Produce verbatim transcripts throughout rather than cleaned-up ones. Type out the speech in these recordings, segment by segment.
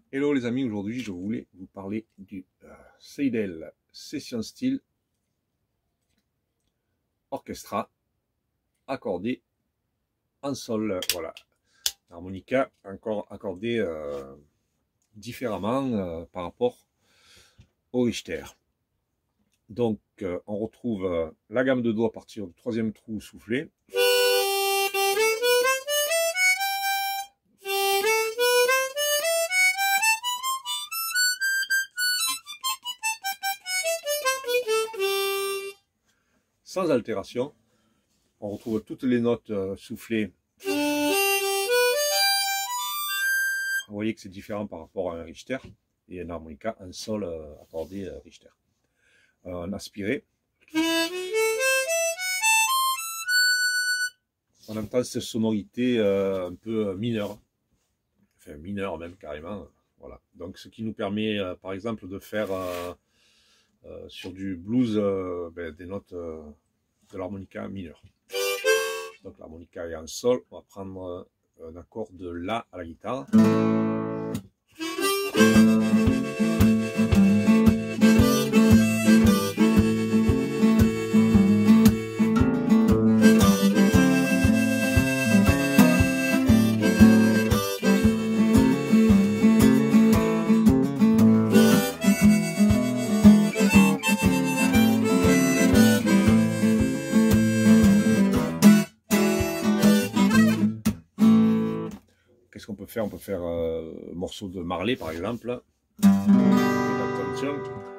Hello les amis, aujourd'hui je voulais vous parler du euh, Seidel Session Style Orchestra accordé en sol. Voilà, l'harmonica encore accordé euh, différemment euh, par rapport au Richter. Donc euh, on retrouve euh, la gamme de Do à partir du troisième trou soufflé. Sans altération, on retrouve toutes les notes euh, soufflées. Vous voyez que c'est différent par rapport à un Richter et un harmonica en sol euh, accordé euh, Richter. Euh, en aspiré, on entend cette sonorité euh, un peu mineure, enfin mineure même carrément. Voilà. Donc ce qui nous permet euh, par exemple de faire euh, euh, sur du blues euh, ben, des notes euh, de l'harmonica mineur. Donc l'harmonica est en sol, on va prendre un accord de La à la guitare. Qu'est-ce qu'on peut faire? On peut faire euh, un morceau de Marley par exemple. Attention.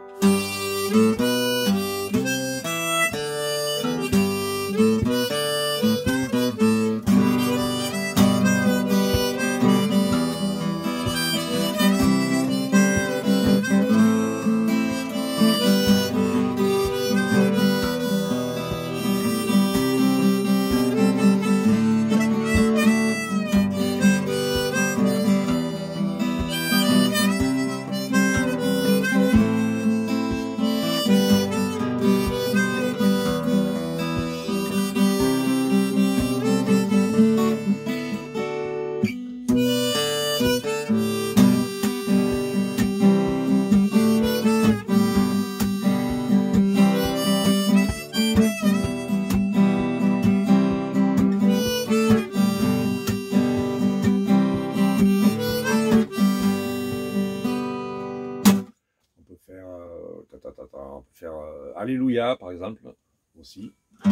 On peut faire euh, Alléluia par exemple aussi.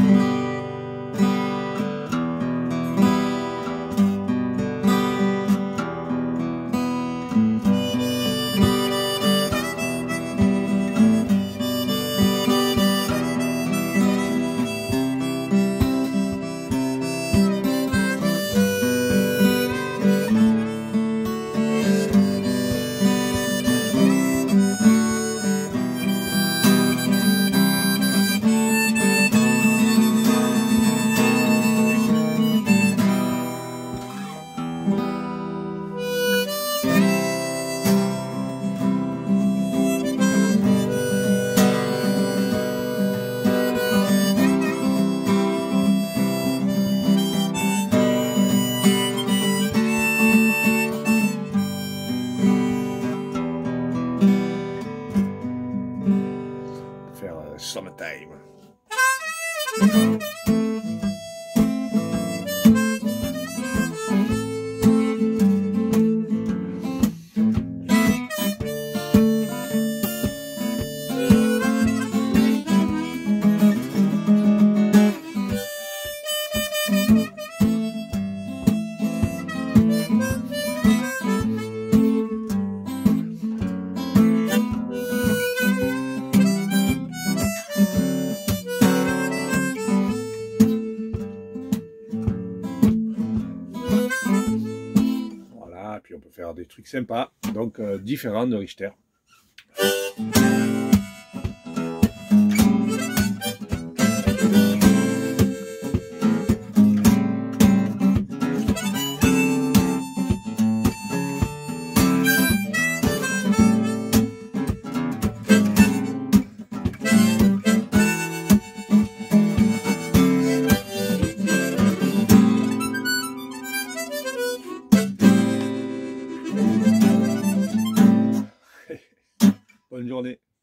Summertime. Puis on peut faire des trucs sympas, donc euh, différents de Richter. Bonne journée.